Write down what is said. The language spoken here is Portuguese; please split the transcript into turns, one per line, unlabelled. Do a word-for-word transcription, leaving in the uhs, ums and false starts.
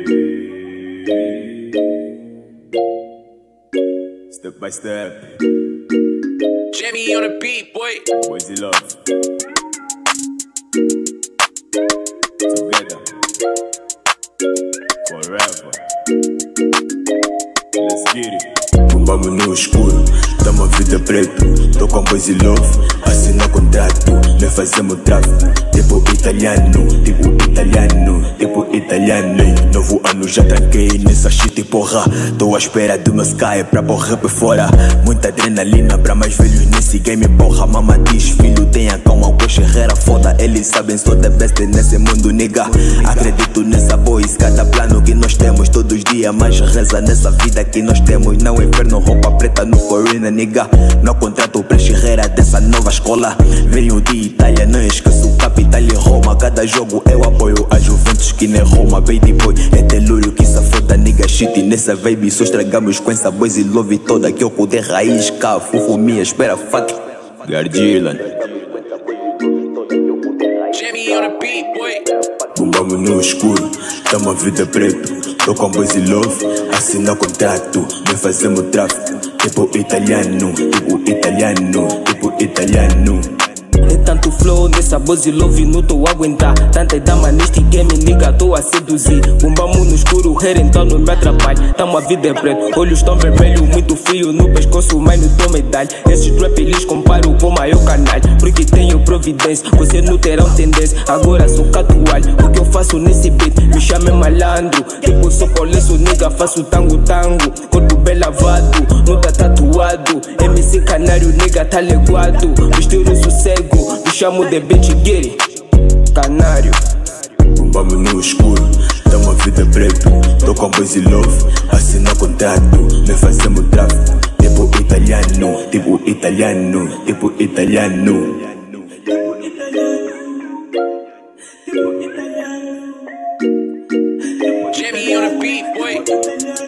Step by step.
Jimmy on the beat, boy.
Boyz love. Together. Forever. Let's get it. Bombamos no escuro, dá-me a vida preta. Tô com Boyz love, assina contrato. Nós fazemos tráfico, tipo italiano, tipo italiano, tipo italiano. Novo ano já tranquei nessa shit porra. Tô à espera do meu sky pra pôr rap fora. Muita adrenalina pra mais velhos nesse game porra. Mama diz, filho, tenha calma, o Herrera foda. Eles sabem, sou the best nesse mundo, nigga. Acredito nessa Boyz, cada plano que nós temos. Todos os dias mais reza nessa vida que nós temos. Não inferno, roupa preta no foreigner, nigga. Não contrato pra Herrera dessa nova escola. Venho de Itália, não esqueço capital e Roma. Cada jogo eu apoio a Juventus que nem Roma. Baby boy, é telúrio que se foda, nigga shit. Nessa vibe só estragamos com essa Boyz love toda. Que eu puder raiz, cá, fufo minha, espera, fuck Gardilan.
Jimmy on the beat, boy.
Bombamos no escuro, tamo a vida preta. Tô com Boyz love, assina contrato. Nós fazemos tráfico, tipo italiano, tipo italiano, tipo italiano.
É tanto flow nessa Boyz love, não tô a aguentar. Tanta dama neste game, nigga, tô a seduzir. Bombamos no escuro, hair então não me atrapalha. Tamo a vida é preta, olhos tão vermelhos, muito frio no pescoço, mas não tô medalha. Esses trap eles comparo com o maior canal, porque tenho providência, você não terão tendência. Agora sou catualho, o que eu faço nesse beat, me chame malandro. Tipo sou poliço, nigga, faço tango tango. Corpo bem lavado, não tá tatuado. M C canário, nigga, tá leguado. Mistura o sossego, me chamo de bitch, get it, canário.
Bombamos no escuro, tamo a vida preta. Tô com Boyz love, assina contrato. Nós fazemos tráfico, tipo italiano, tipo italiano, tipo italiano.
Jimmy on the beat, boy.